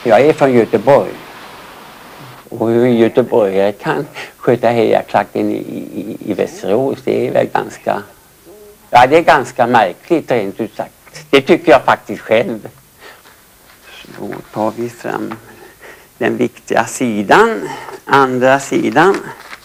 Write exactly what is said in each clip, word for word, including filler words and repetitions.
Jag är från Göteborg. Och hur göteborgare kan sköta hejaklacken i, i, i Västerås, det är väl ganska... Ja, det är ganska märkligt rent ut sagt. Det tycker jag faktiskt själv. Så då tar vi fram den viktiga sidan, andra sidan.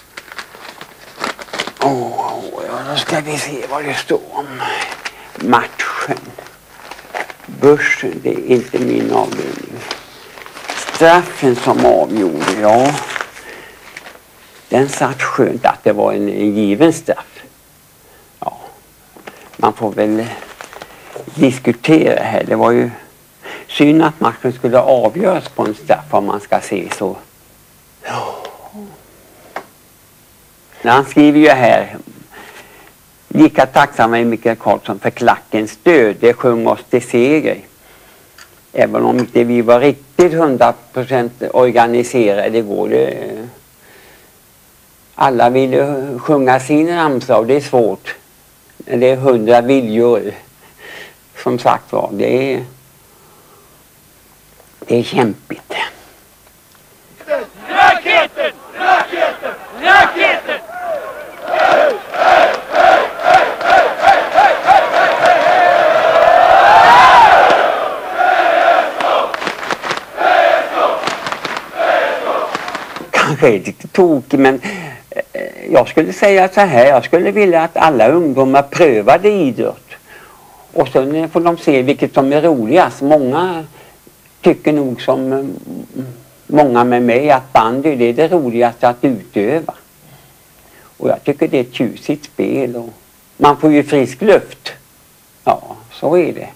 Åh, ja, då ska vi se vad det står om matchen. Börsen, det är inte min avdelning. Straffen som avgjorde, ja. Den satt skönt att det var en, en given straff. Ja, man får väl diskutera här. Det var ju synd att matchen skulle avgöras på en straff om man ska se så. Ja. När han skriver ju här: lika tacksamma är Mikael Karlsson för klackens stöd. Det sjöng oss till seger. Även om inte vi var riktigt hundra procent organiserade igår. Det, alla ville sjunga sin ramsa och det är svårt. Det är hundra viljor. Som sagt var, det är, det är kämpigt. Raketen! Raketen! Raketen! Kanske är lite tokig, men eh, jag skulle säga så här. Jag skulle vilja att alla ungdomar prövade idrott. Och sen får de se vilket som är roligast. Många tycker nog som många med mig att bandy, det är det roligaste att utöva. Och jag tycker det är ett tjusigt spel. Och man får ju frisk luft. Ja, så är det.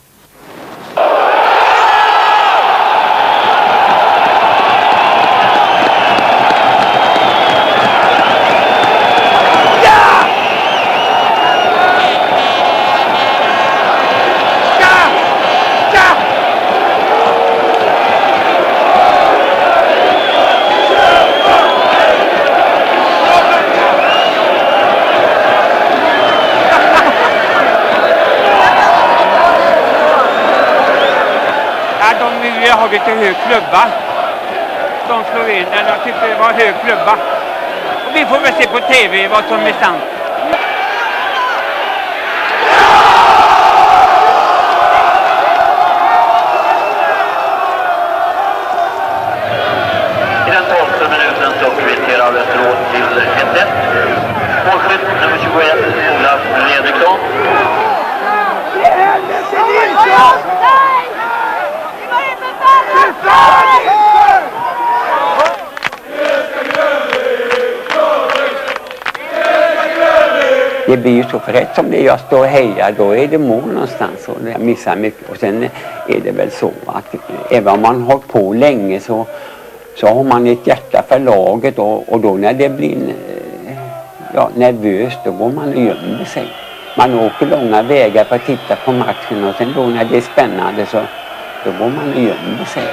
Har lite hög klubba. De slår in, eller jag tyckte det var hög klubba. Och vi får väl se på tv vad som är sant. I den tolfte minuten så kvitterar Västerås till ett ett. Målskytt nummer tjugoett, Ola Fredriksson. Det blir ju så, för rätt som det jag står och hejar, då är det mål någonstans och jag missar mycket. Och sen är det väl så att även om man har på länge så, så har man ett hjärta för laget och, och då när det blir ja, nervöst, då går man och gömmer sig. Man åker långa vägar för att titta på matchen och sen då när det är spännande så då går man och gömmer sig.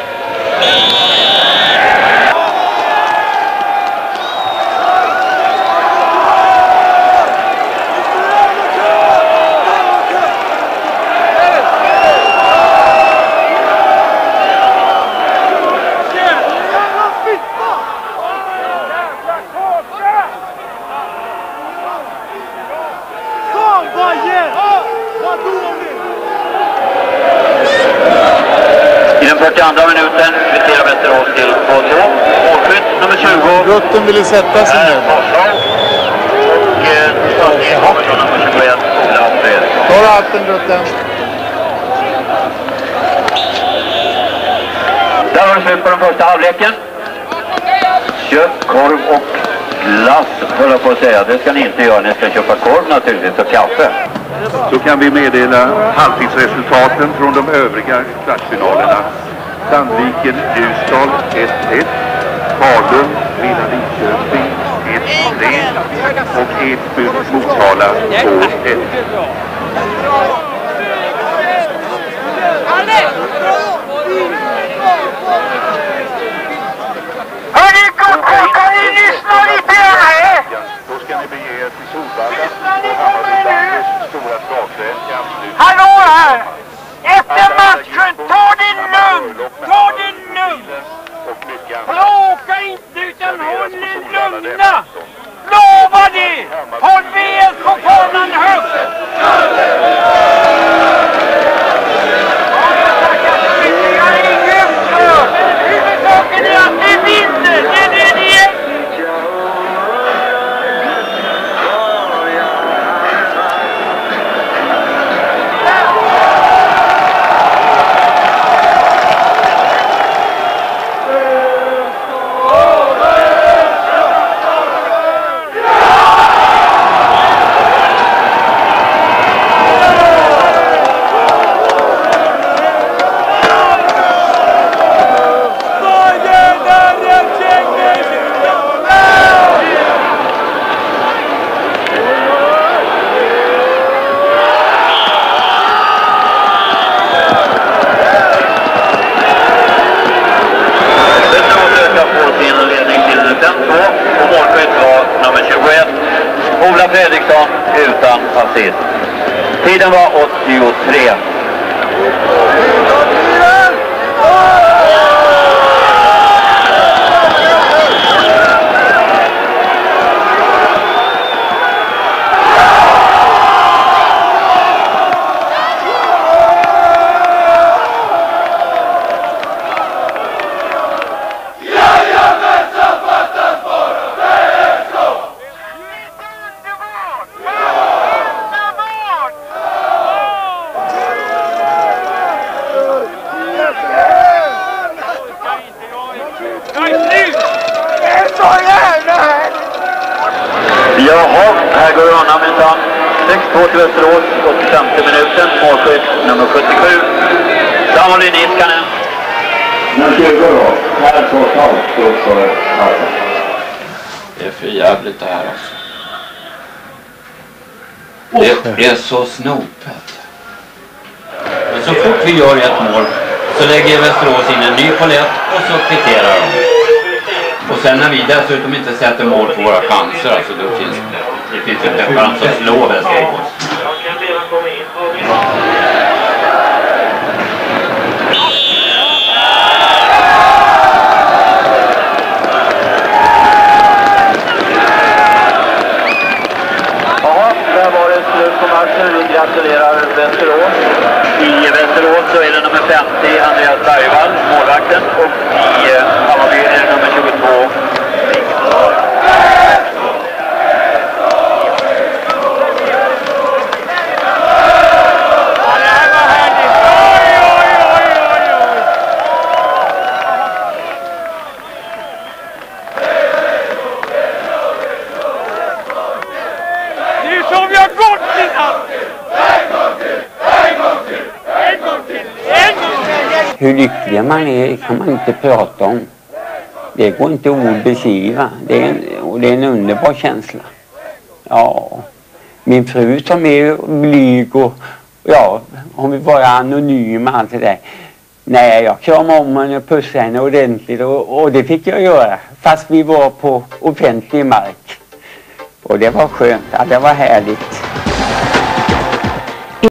fyrtioandra minuten kvitterar Västerås till två två. Målskytt nummer tjugo. Rutten ville sätta sig ner. Och det kommer från nummer tjugoett, Ola Fredriksson. Ta ratten, Rutten. Där var det slut på den första halvleken. Kött, korv och glass, höll jag på att säga. Det ska ni inte göra. Ni ska köpa korv naturligtvis och kaffe. Så kan vi meddela halvtidsresultaten från de övriga kvartsfinalerna. Sandviken, Ljusdal ett ett, Falun, Villa Lidköping ett tre och Edsbyn, Motala två ett. Hörni, ska ni lyssna lite här? Då ska ni bege er till Solvalla och Hammarby stora skakrätt. Hallå här! Efter matchen, ta det lugnt! Ta det lugnt! och mycket annat. Bråka inte utan håll er lugna! Lova det! Håll V S K-fanan högt! Jag är inget för! Huvudsaken är att vi vinner! Det är det det är! Ola Fredriksson utan assist. Tiden var åttiotre. Jaha, här går det undan minsann. sex två till Västerås, åttiofemte minuten, målskytt nummer sjuttiosju. Samuel Niskanen. Nummer tjugo då, här totalt så för Arne. Det är för jävligt det här alltså. Det är så snopet. Men så fort vi gör ett mål så lägger Västerås in en ny palett och så kvitterar de. Och sen när vi dessutom inte sätter mål på våra chanser, alltså då finns det, det finns inte en chans att slå Västerås. Ja, där var det slut på matchen. Vi gratulerar Västerås. I Västerås så är det nummer femtio, Andreas Bergvall, målvakten. Och i Hammarby är det nummer tjugotvå, Hur lycklig man är kan man inte prata om. Det går inte att beskriva. Det är en, och det är en underbar känsla. Ja, min fru som är blyg och ja, om vi bara är anonyma allt det där. Nej, jag kramade om henne och pussade henne ordentligt och, och det fick jag göra. Fast vi var på offentlig mark. Och det var skönt. Ja, det var härligt.